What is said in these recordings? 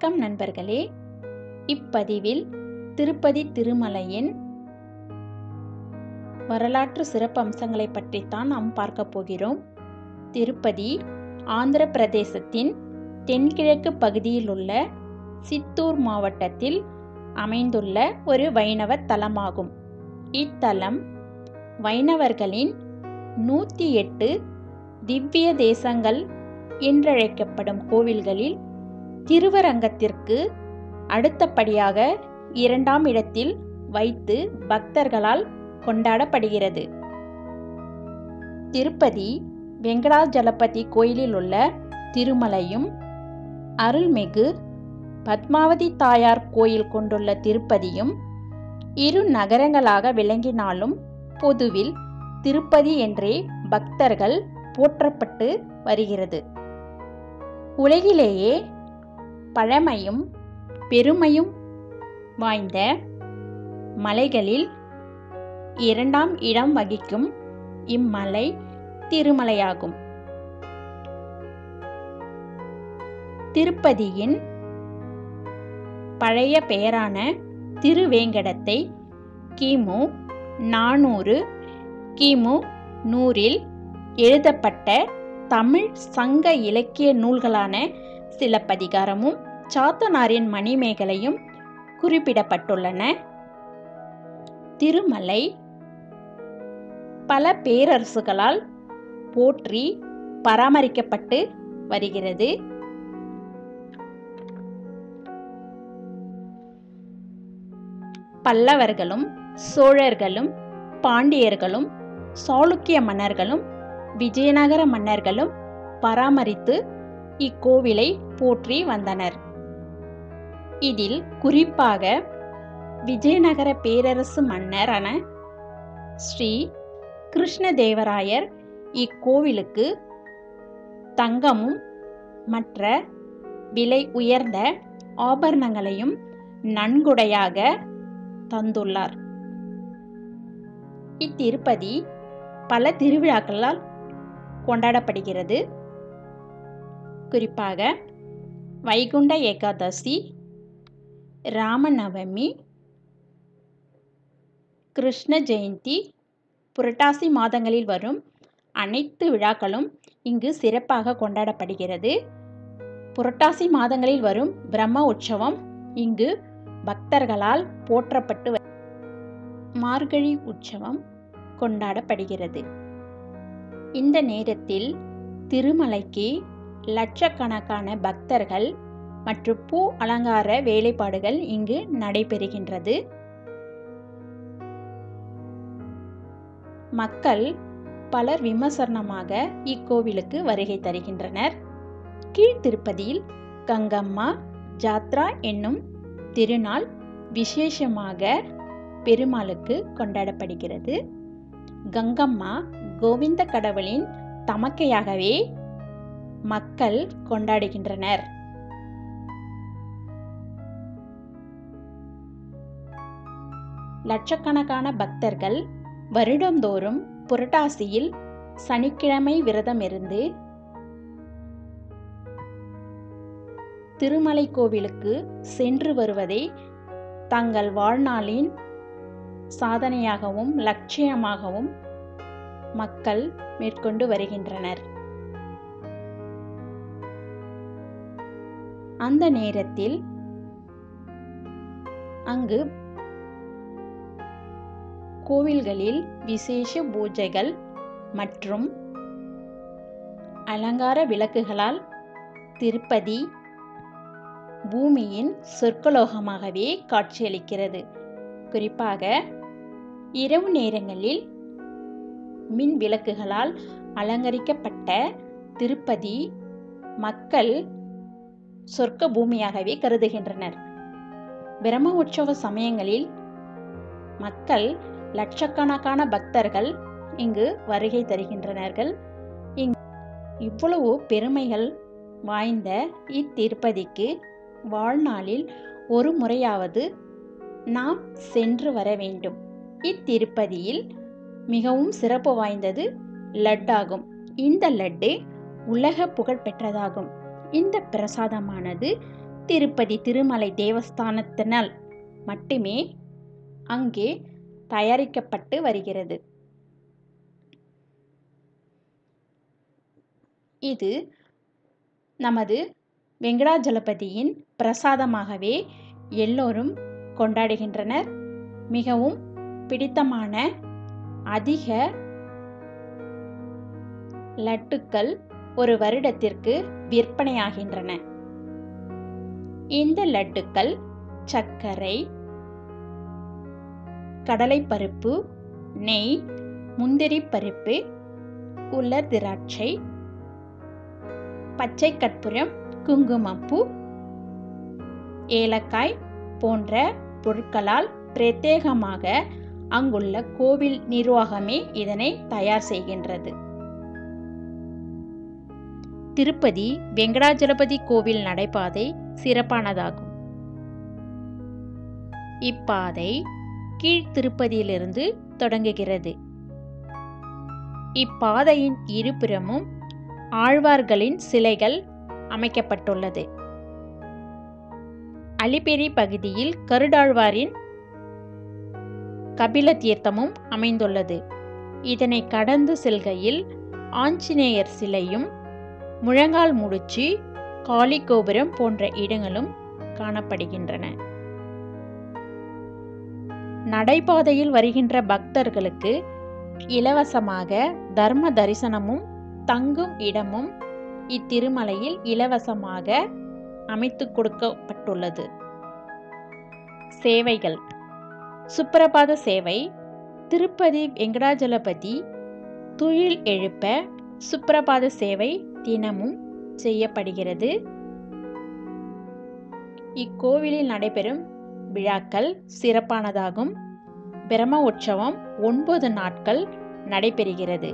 வணக்கம் நண்பர்களே. இப்பதிவில் திருப்பதி திருமலையின் வரலாற்று சிறப்பம்சங்களை பற்றித்தான் நாம் பார்க்க போகிறோம். திருப்பதி ஆந்திர பிரதேசத்தின் தென்கிழக்கு பகுதியில் உள்ள சித்தூர் மாவட்டத்தில் அமைந்துள்ள ஒரு வைணவ தலமாகும். இத்தலம் வைணவர்களின் 108 திவ்ய தேசங்கள் என்றழைக்கப்படும் கோவில்களில் திருவரங்கத்திற்கு அடுத்தபடியாக 2ஆம் இடத்தில் வைத்து பக்தர்களால் கொண்டாடப்படுகிறது. திருப்பதி வெங்கடாஜலபதி கோயிலில் உள்ள திருமலையும் அருள்மிகு பத்மாவதி தாயார் கோயில் கொண்டுள்ள திருப்பதியும் இரு நகரங்களாக விளங்கினாலும் பொதுவில் திருப்பதி என்றே பக்தர்கள் போற்றப்பட்டு வருகிறது. உலகிலேயே பழமையும் பெருமையும் வாய்ந்த மலைகளில் 2ஆம் இடம் வகிக்கும் இம்மலை திருமலையாகும். திருப்பதியின் பழைய பெயரான திருவேங்கடத்தை கிமு 400 கிமு 100இல் எழுதப்பட்ட தமிழ் சங்க இலக்கிய நூல்களான சிலப்பதிகாரமும் சாத்தனாரின் மணிமேகலையும் குறிப்பிடப்பட்டுள்ளன. திருமலை பல பேரரசுகளால் போற்றி பராமரிக்கப்பட்டு வருகிறது. பல்லவர்களும் சோழர்களும் பாண்டியர்களும் சாளுக்கிய மன்னர்களும் விஜயநகர மன்னர்களும் பராமரித்து இக்கோவிலை போற்றி வந்தனர். இதில் குறிப்பாக விஜயநகர பேரரசு மன்னரான ஸ்ரீ கிருஷ்ணதேவராயர் இக்கோவிலுக்கு தங்கமும் மற்ற விலை உயர்ந்த ஆபரணங்களையும் நன்கொடையாக தந்துள்ளார். இத்திருப்பதி பல திருவிழாக்களால் கொண்டாடப்படுகிறது. குறிப்பாக வைகுண்ட ஏகாதசி, ராமநவமி, கிருஷ்ண ஜெயந்தி, புரட்டாசி மாதங்களில் வரும் அனைத்து விழாக்களும் இங்கு சிறப்பாக கொண்டாடப்படுகிறது. புரட்டாசி மாதங்களில் வரும் பிரம்ம உற்சவம் இங்கு பக்தர்களால் போற்றப்பட்டு மார்கழி உற்சவம் கொண்டாடப்படுகிறது. இந்த நேரத்தில் திருமலைக்கு லட்சக்கணக்கான பக்தர்கள் மற்றும் பூ அலங்கார வேலைப்பாடுகள் இங்கு நடைபெறுகின்றது. மக்கள் பலர் விமர்சனமாக இக்கோவிலுக்கு வருகை தருகின்றனர். கீழ்த்திருப்பதியில் கங்கம்மா ஜாத்ரா என்னும் திருநாள் விசேஷமாக பெருமாளுக்கு கொண்டாடப்படுகிறது. கங்கம்மா கோவிந்த கடவுளின் தமக்கையாகவே மக்கள் கொண்டாடுகின்றனர். லட்சக்கணக்கான பக்தர்கள் வருடந்தோறும் புரட்டாசியில் சனிக்கிழமை விரதம் இருந்து திருமலை கோவிலுக்கு சென்று வருவதை தங்கள் வாழ்நாளின் சாதனையாகவும் லட்சியமாகவும் மக்கள் மேற்கொண்டு வருகின்றனர். அந்த நேரத்தில் அங்கு கோவில்களில் விசேஷ பூஜைகள் மற்றும் அலங்கார விளக்குகளால் திருப்பதி பூமியின் சொர்க்கலோகமாகவே காட்சியளிக்கிறது. குறிப்பாக இரவு நேரங்களில் மின் விளக்குகளால் அலங்கரிக்கப்பட்ட திருப்பதி மக்கள் சொர்க்க பூமியாகவே கருதுகின்றனர். பிரம்ம உற்சவ சமயங்களில் மக்கள் லட்சக்கணக்கான பக்தர்கள் இங்கு வருகை தருகின்றனர். இவ்வளவு பெருமைகள் வாய்ந்த இத்திருப்பதிக்கு வாழ்நாளில் ஒரு முறையாவது நாம் சென்று வர வேண்டும். இத்திருப்பதியில் மிகவும் சிறப்பு வாய்ந்தது லட்டாகும். இந்த லட்டு உலக புகழ் பெற்றதாகும். இந்த பிரசாதமானது திருப்பதி திருமலை தேவஸ்தானத்தினால் மட்டுமே அங்கே தயாரிக்கப்பட்டு வருகிறது. இது நமது வெங்கடாஜலபதியின் பிரசாதமாகவே எல்லோரும் கொண்டாடுகின்றனர். மிகவும் பிடித்தமான அதிக லட்டுக்கள் ஒரு வருடத்திற்கு விற்பனையாகின்றன. இந்த லட்டுக்கள் சர்க்கரை, கடலைப்பருப்பு, நெய், முந்திரி பருப்பு, உலர் திராட்சை, பச்சை கற்பூரம், குங்குமப்பூ, ஏலக்காய் போன்ற பொருட்களால் பிரத்யேகமாக அங்குள்ள கோவில் நிர்வாகமே இதனை தயார் செய்கின்றது. திருப்பதி வெங்கடாஜலபதி கோவில் நடைபாதை சிறப்பானதாகும். இப்பாதை கீழ் திருப்பதியிலிருந்து தொடங்குகிறது. இப்பாதையின் இருபுறமும் ஆழ்வார்களின் சிலைகள் அமைக்கப்பட்டுள்ளது. அலிபெரி பகுதியில் கருடாழ்வாரின் கபில தீர்த்தமும் அமைந்துள்ளது. இதனை கடந்து செல்கையில் ஆஞ்சநேயர் சிலையும், முழங்கால் முடிச்சு, காளி கோபுரம் போன்ற இடங்களும் காணப்படுகின்றன. நடைபாதையில் வருகின்ற பக்தர்களுக்கு இலவசமாக தர்ம தரிசனமும் தங்கும் இடமும் இத்திருமலையில் இலவசமாக அமைத்து கொடுக்கப்பட்டுள்ளது. சேவைகள். சுப்பிரபாத சேவை. திருப்பதி வெங்கடாஜலபதி துயில் எழுப்ப சுப்பிரபாத சேவை தினமும் செய்யப்படுகிறது. இக்கோவிலில் நடைபெறும் விழாக்கள் சிறப்பானதாகும். பிரம்ம உற்சவம் 9 நாட்கள் நடைபெறுகிறது.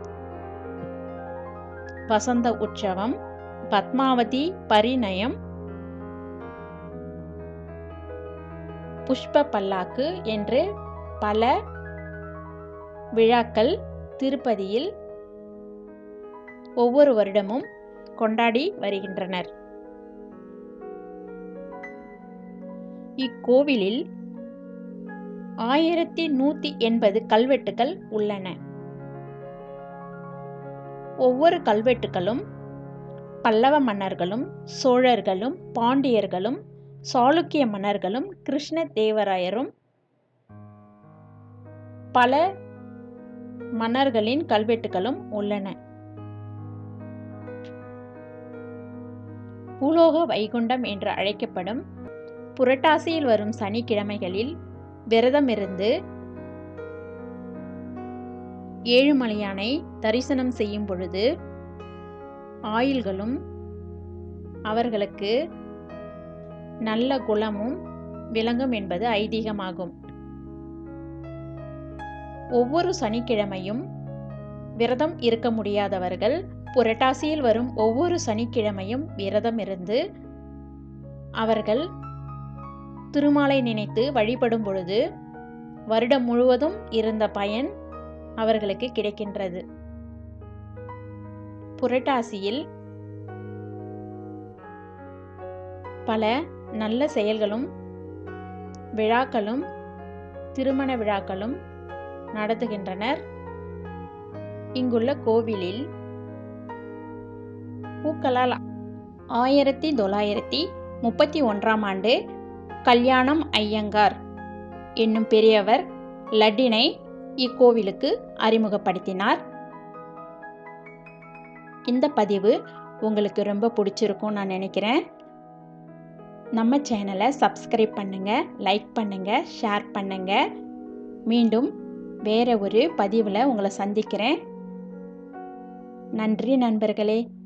வசந்த உற்சவம், பத்மாவதி பரிணயம், புஷ்ப பல்லாக்கு என்று பல விழாக்கள் திருப்பதியில் ஒவ்வொரு வருடமும் கொண்டாடி வருகின்றனர். இக்கோவிலில் 1180 கல்வெட்டுகள் உள்ளன. ஒவ்வொரு கல்வெட்டுகளும் பல்லவ மன்னர்களும், சோழர்களும், பாண்டியர்களும், சாளுக்கிய மன்னர்களும், கிருஷ்ண தேவராயரும் பல மன்னர்களின் கல்வெட்டுகளும் உள்ளன. பூலோக வைகுண்டம் என்று அழைக்கப்படும் புரட்டாசியில் வரும் சனிக்கிழமைகளில் விரதமிருந்து ஏழுமலையானை தரிசனம் செய்யும் பொழுது ஆயுள்களும் அவர்களுக்கு நல்ல குலமும் விளங்கும் என்பது ஐதீகமாகும். ஒவ்வொரு சனிக்கிழமையும் விரதம் இருக்க முடியாதவர்கள் புரட்டாசியில் வரும் ஒவ்வொரு சனிக்கிழமையும் விரதம் இருந்து அவர்கள் திருமாலை நினைத்து வழிபடும் பொழுது வருடம் முழுவதும் இருந்த பயன் அவர்களுக்கு கிடைக்கின்றது. புரட்டாசியில் பல நல்ல செயல்களும் விழாக்களும் திருமண விழாக்களும் நடத்துகின்றனர். இங்குள்ள கோவிலில் பூக்களால் 1931ஆம் ஆண்டு கல்யாணம் ஐயங்கார் என்னும் பெரியவர் லட்டினை இக்கோவிலுக்கு அறிமுகப்படுத்தினார். இந்த பதிவு உங்களுக்கு ரொம்ப பிடிச்சிருக்கும் நான் நினைக்கிறேன். நம்ம சேனலை சப்ஸ்கிரைப் பண்ணுங்க, லைக் பண்ணுங்க, ஷேர் பண்ணுங்க. மீண்டும் வேற ஒரு பதிவில் உங்களை சந்திக்கிறேன். நன்றி நண்பர்களே.